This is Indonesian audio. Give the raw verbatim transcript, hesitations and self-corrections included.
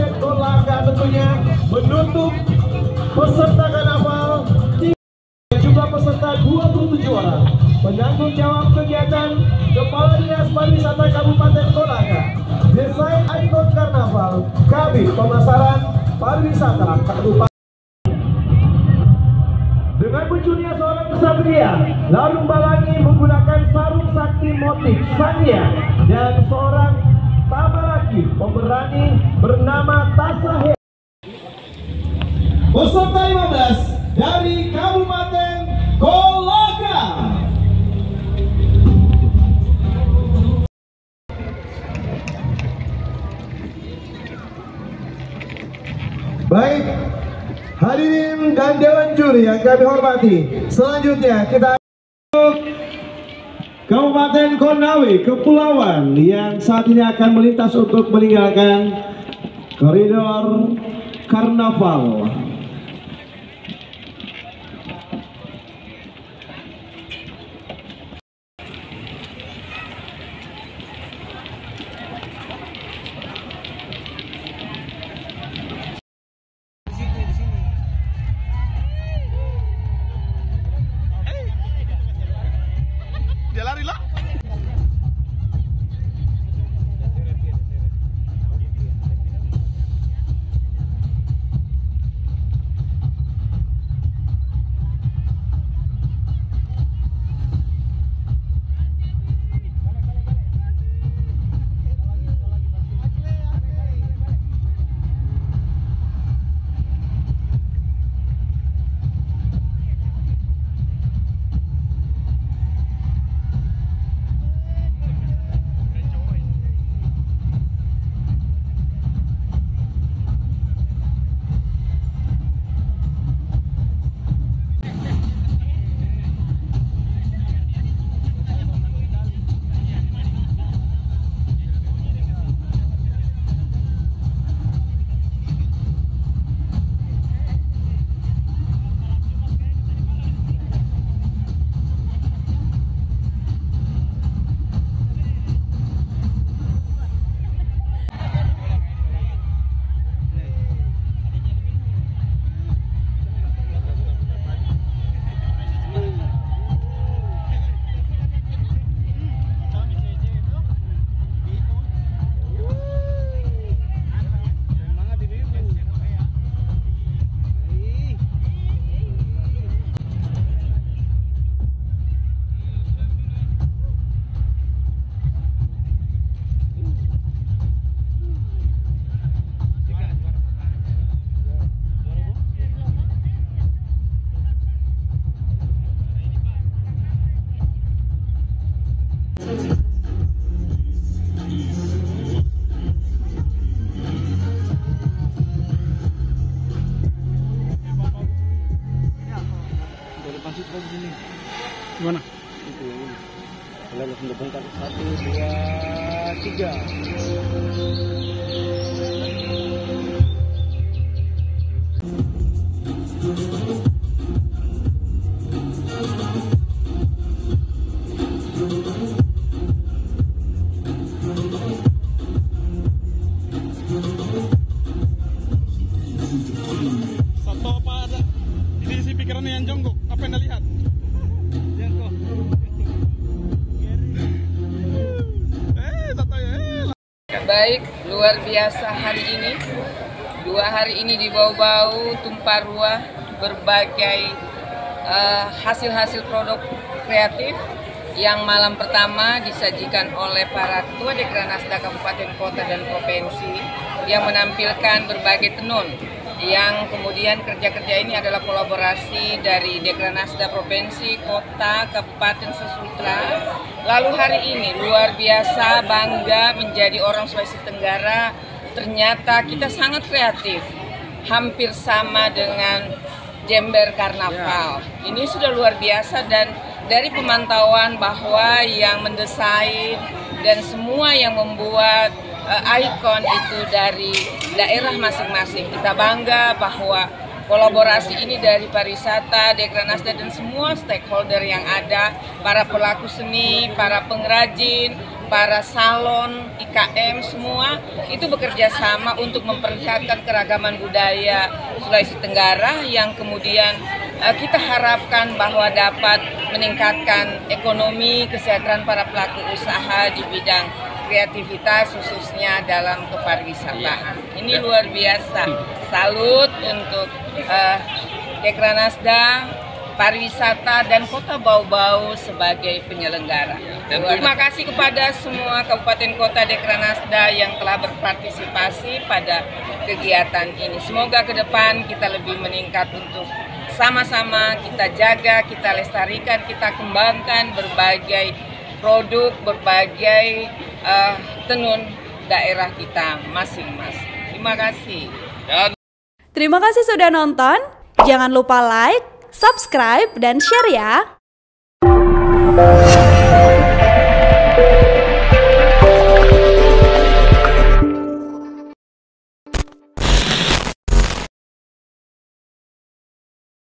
Kabupaten Kolaka tentunya menutup peserta karnaval jumlah peserta dua puluh tujuh orang. Penanggung jawab kegiatan Kepala Dinas Pariwisata Kabupaten Kolaka, Desain Ikon Karnaval, Kabid Pemasaran Pariwisata Kabupaten. Dengan munculnya seorang kesatria, lalu Balangi menggunakan sarung sakti motif Sania dan seorang tamalaki pemberani bernama Tasahe. Peserta lima belas dari Kabupaten Kolaka. Baik, hadirin dan dewan juri yang kami hormati, selanjutnya kita Kabupaten Konawe Kepulauan yang saat ini akan melintas untuk meninggalkan koridor karnaval. Dia lari lah. Gimana? Itu ini. Kalau langsung dibongkar satu, dua, tiga. Satu apa ada? Ini isi pikirannya yang jongkok. Apa yang anda lihat? Jongkok. Eh, satu ya. Baik, luar biasa hari ini. Dua hari ini dibau-bau tumpah ruah berbagai hasil-hasil uh, produk kreatif yang malam pertama disajikan oleh para ketua Dekranasda Kabupaten, Kota, dan Provinsi yang menampilkan berbagai tenun, yang kemudian kerja-kerja ini adalah kolaborasi dari Dekranasda Provinsi, Kota, Kabupaten Sesutra. Lalu hari ini luar biasa bangga menjadi orang Sulawesi Tenggara, ternyata kita sangat kreatif, hampir sama dengan Jember Karnaval. Ini sudah luar biasa, dan dari pemantauan bahwa yang mendesain dan semua yang membuat uh, ikon itu dari daerah masing-masing. Kita bangga bahwa kolaborasi ini dari pariwisata, Dekranasda, dan semua stakeholder yang ada, para pelaku seni, para pengrajin, para salon, I K M semua itu bekerja sama untuk memperlihatkan keragaman budaya Sulawesi Tenggara yang kemudian uh, kita harapkan bahwa dapat meningkatkan ekonomi, kesejahteraan para pelaku usaha di bidang kreativitas khususnya dalam kepariwisataan. Ini luar biasa. Salut untuk uh, Dekranasda, pariwisata dan Kota Bau-Bau sebagai penyelenggara. Terima kasih kepada semua kabupaten kota Dekranasda yang telah berpartisipasi pada kegiatan ini. Semoga ke depan kita lebih meningkat untuk sama-sama kita jaga, kita lestarikan, kita kembangkan berbagai produk, berbagai uh, tenun daerah kita masing-masing. Terima kasih. Terima kasih sudah nonton. Jangan lupa like, subscribe, dan share ya.